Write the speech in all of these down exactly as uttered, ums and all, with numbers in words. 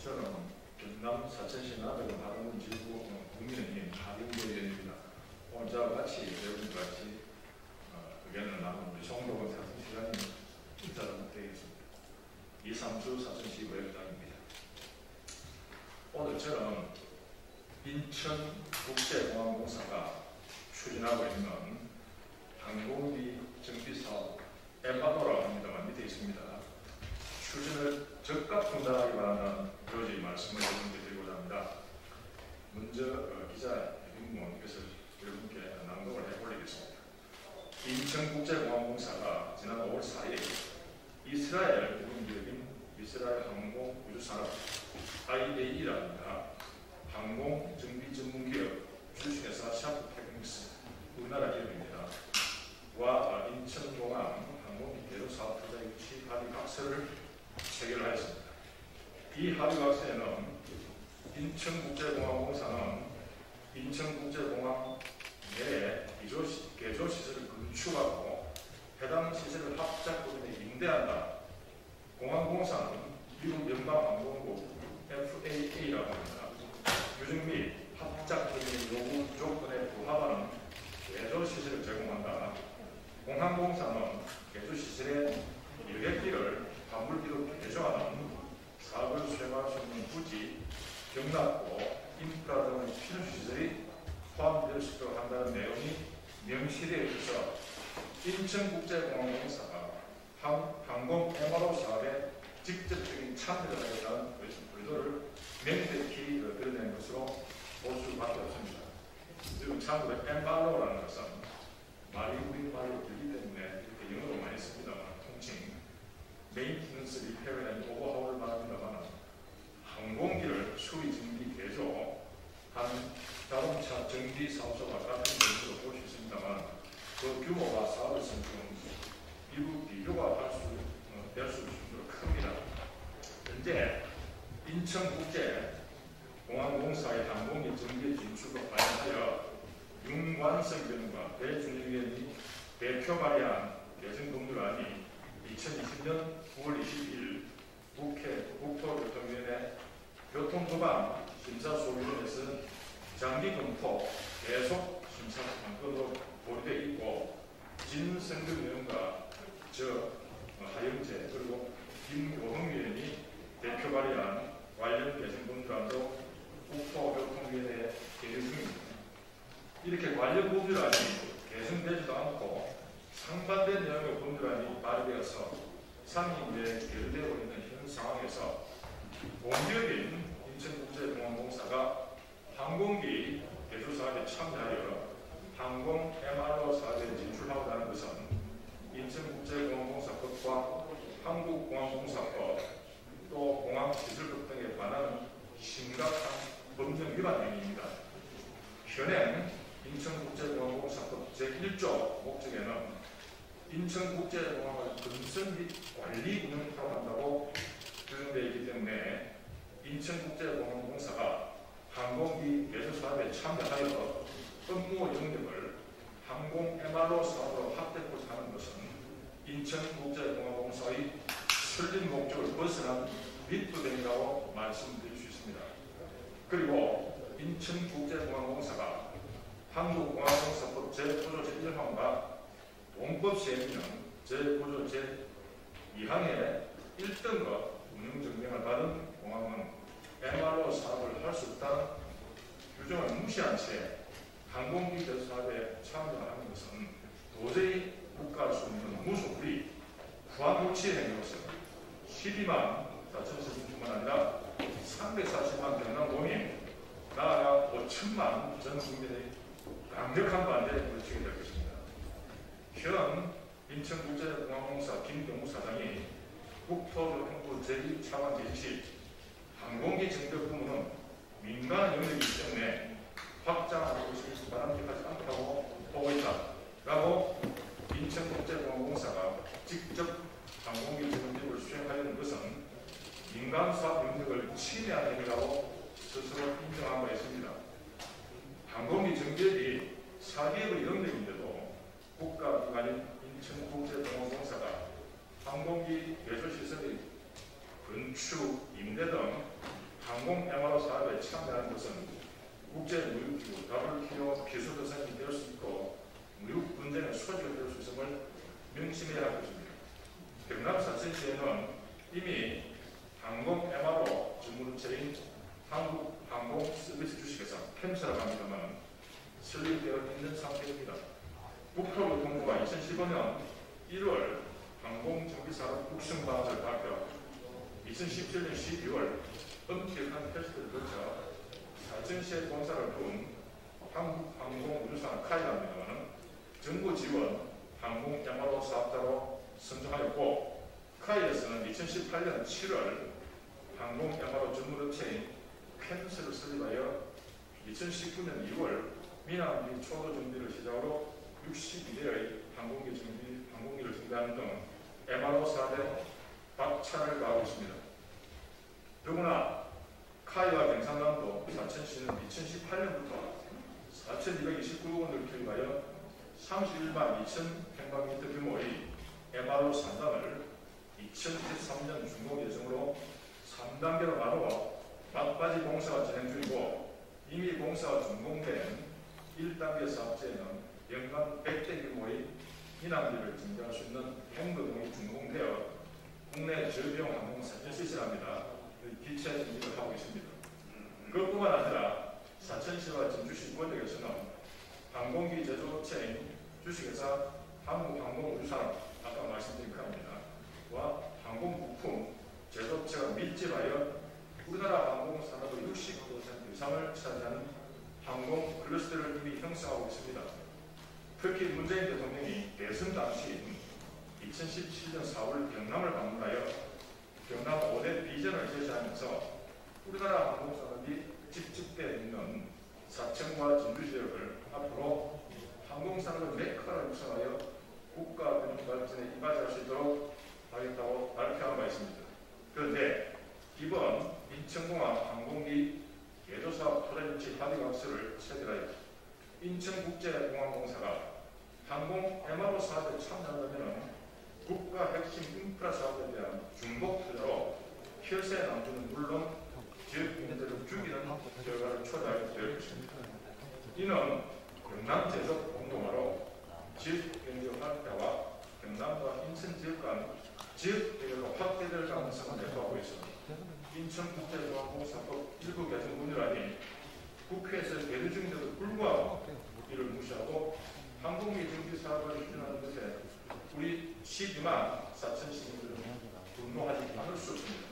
저는 경남 사천시 나덕을 하동군 지구 국민의힘 하동구 의원입니다. 오늘 저와 같이 여러분과 같이 어, 의견을 나누는 우리 송도건 사천시장님 인사를 드리겠습니다. 이삼수 사천시 의회장입니다. 오늘 저는 인천국제공항공사가 추진하고 있는 항공기 정비사업 엠바노라고 합니다만 밑에 있습니다. 추진을 적극 분단하기 바라는 여러 말씀을 여러분께 드리고자 합니다. 먼저 어, 기자 윤문 이것을 여러분께 낭독을 해올리겠습니다. 인천국제공항공사가 지난 오월 사일 이스라엘 국营기업인 이스라엘 항공우주산업 아이에이이라는 항공정비 전문기업 주식회사 샤프테크닉스 우리나라 기업입니다. 와 인천공항 항공기 개조사업 투자 유치 합의 각서를 체결하였습니다. 이 합의 각서에는 인천국제공항공사는 인천국제공항 내에 개조시설을 건축하고 해당 시설을 합작법인에 임대한다. 공항공사는 미국 연방항공국 에프에이에이라고 합니다. 규정 및 합작법인의 요구 조건에 부합하는 개조시설을 제공한다. 공항공사는 개조시설의 일객기를 화물기로 개조하는 사업을 수행할 수 있는 부지, 경납고, 인프라 등의 필수시설이 포함될 수 있도록 한다는 내용이 명시되어 있어서 인천국제공항공사가 항공 엠알오 사업에 직접적인 참여를 하겠다는 의도를 명백히 드러낸 것으로 볼 수밖에 없습니다. 지금 참고로 엠알오라는 것은 말이 우리말로 들기 때문에 이렇게 영어로 많이 씁니다만 통칭 메인티넌스 리페어 앤 오버하울을 말합니다만 항공기를 수리 정비 개조 한 자동차 정비 사업소와 같은 것으로 볼 수 있습니다만 그 규모와 사업의 성격은 미국 비교가 할 수 될 수 있도록 큽니다. 현재 인천국제공항공사의 항공기 정비 진출로 관련하여 윤관성 의원과 배준일 의원이 대표 발의한 개정법률안이 이천이십 년 구월 이십일 국회 국토교통위원회 교통도방 심사소위원회에서 장기 검토 계속 심사 관건으로 보류되어 있고 진성근 의원과 저 하영재 그리고 김고흥 의원이 대표 발의한 관련 개정법률안도 국토교통위원회에 계류 중입니다. 이렇게 관련 법률안이 개정되지도 않고 상반된 내용의 법률안이 발의되어서 상임위에 계류되고 있는 현 상황에서 공기업인 인천국제공항공사가 항공기 개조사업에 참여하여 항공 엠알오 사업에 진출하고자 하는 것은 인천국제공항공사법과 한국공항공사법 또 공항시설법 등에 관한 심각한 법령 위반 행위입니다. 현행 인천국제공항공사법 제일 조 목적에는 인천국제공항을 건설 및 관리 운영하고 한다고 규정되어 있기 때문에 인천국제공항공사가 항공기 개조사업에 참여하여 업무 영역을 항공 엠알오 사업으로 확대하고자 하는 것은 인천국제공항공사의 설립 목적을 벗어난 밑부등이라고 말씀드릴 수 있습니다. 그리고 인천국제공항공사가 한국공항공사법 제구조 제일 항과 공법 시행령 제구조 제이 항의 일 등급 운영증명을 받은 공항은 엠알오 사업을 할 수 없다는 규정을 무시한 채 항공기 개조 사업에 참여하는 것은 도저히 국가할 수 없는 무소불위 부합무치 행위로서 십이만 사천 시민뿐만 아니라 삼백사십만 경남도민 나아가 오천만 전 국민의 강력한 반대에 부딪히게 될 것입니다. 현 인천국제공항공사 김경우 사장이 국토교통부 제이 차관 제시 항공기 정비 부문은 민간 영역이기 때문에 확장하는 것이 바람직하지 않다고 보고 있다. 라고 인천국제공항공사가 직접 항공기 정비를 수행하려는 것은 민간사업 영역을 침해하는 행위라고 스스로 인정한 바 있습니다. 항공기 정비업이 사기업의 영역인데도 국가기관인 인천국제공항공사가 항공기 개조시설의 건축, 임대 등 항공 엠알오 사업에 참여하는 것은 국제무역기구 더블유티오 기술도상이 될 수 있고 무역 분쟁의 소지가 될 수 있음을 명심해야 할 것입니다. 경남 사천시에는 이미 항공 엠알오 전문업체인 한국항공서비스 주식회사 펜스라고 합니다만 설립되어 있는 상태입니다. 국토교통부가 이천십오 년 일월 항공정비산업 국성방안을 발표, 이천십칠 년 십이월 엄격한 테스트를 거쳐 사천시에 본사를 둔 한국항공우주산업 카이라입니다만 정부 지원 항공 엠알오 사업자로 선정하였고, 카이에서는 이천십팔 년 칠월 항공 엠알오 전문업체인 펜스를 설립하여 이천십구 년 이월 민항기 초도 정비를 시작으로 육십이 대의 항공기 정비, 항공기를 정비하는 등 엠알오 사업에 박차를 가하고 있습니다. 더구나 카이와 경상남도 사천시는 이천십팔 년부터 사천이백이십구 원을 투입하여 삼십일만 이천 평방미터 규모의 엠알오 산단을 이천이십삼 년 준공 예정으로 삼 단계로 나누어 막바지 공사가 진행 중이고, 이미 공사가 준공된 일 단계 사업체에는 연간 백 대 규모의 민항기를 증가할 수 있는 행거동이 준공되어 국내 저비용 항공 사천시설합니다. 기체 준비를 하고 있습니다. 그것뿐만 아니라 사천시와 진주시 권역에서는 항공기 제조업체인 주식회사 한국항공우주산업, 아까 말씀드린 겁니다. 와 항공부품 제조업체가 밀집하여 우리나라 항공산업의 육십 퍼센트 이상을 차지하는 항공 클러스터를 이미 형성하고 있습니다. 특히 문재인 대통령이 대선 당시 이천십칠 년 사월 경남을 방문하여 경남 오 대 비전을 제시하면서 우리나라 항공산업이 집중되어 있는 사천과 진주 지역을 앞으로 항공산업의 메카로 육성하여 국가 균형 발전에 이바지할 수 있도록 하겠다고 발표한 바 있습니다. 그런데 이번 인천공항 항공기 개조사업 토대조치 합의각서를 체결하여 인천국제공항공사가 항공 엠알오 사업에 참여하려면 국가 핵심 인프라 사업에 대한 중복 투자로 혈세 낭비는 물론 지역 경제를 죽이는 결과를 초래하게 될 것입니다. 이는 경남 제적 공동화로 지역 경제 활성화와 경남과 인천 지역 간 지역 대결로 확대될 가능성을 내포하고 있습니다. 인천국제공항공사법 일부 개정 문의라니 국회에서 계류 중인데도 불구하고 이를 무시하고 항공기 정비 사업을 추진하는 것에 우리 십이만 사천 시민들은 분노하지 않을 수 없습니다.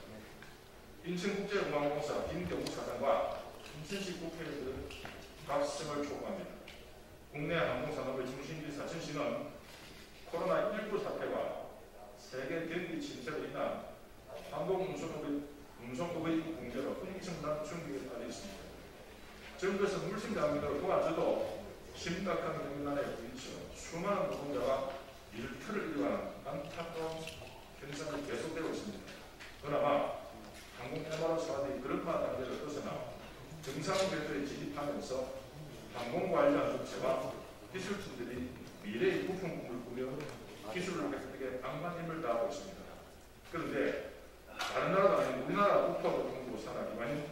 인천국제공항공사 김경우 사장과 인천시 국회의원들은 각성을 촉구합니다. 국내 항공산업의 중심지 사천시는 코로나 십구 사태와 세계 경기 침체로 인한 항공운송업의 운송업의 붕괴로 엄청난 충격에 빠져 있습니다. 정부에서 물심장비를 도와줘도 심각한 경기난에 부딪혀 수많은 노동자가 일터를 잃어가는 안타까운 현상이 계속되고 있습니다. 그나마 항공 엠알오 사업이 그런마 단계를 벗어나 정상 궤도에 진입하면서 항공 관련 업체와 기술진들이 미래의 부품을 꾸며 기술을 획득에 강한 힘을 다하고 있습니다. 그런데 다른 나라도 아닌 우리나라 국토교통부 산하기관인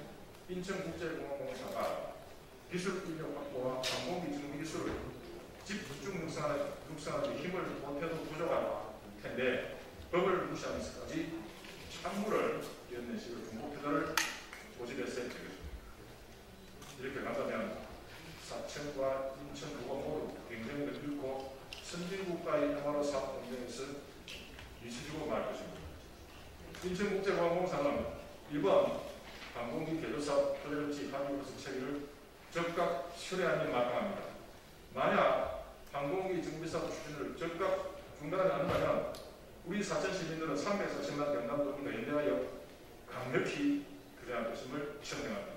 인천국제공항공사가 기술 인력 확보와 항공기 정비 기술을 집중 육성하는, 육성하는 힘을 못해도 부족할 텐데 법을 무시하면서까지 찬물을 끼얹는 식의 중복 투자를 고집했어야 되겠습니다. 이렇게 간다면 사천과 인천구가 모두 경쟁력을 잃고 선진국가의 엠알오 사업 경쟁에서 미치고 말 것입니다. 인천국제공항공사는 이번 항공기 개조사업 토대조치 합의국서 체계를 즉각 철회하는 마땅합니다. 만약 항공기 정비사업 추진을 즉각 중단하지 않는다면 우리 사천 시민들은 삼백사십만 경남도민과 연대하여 강력히 규제할 것임을 천명합니다.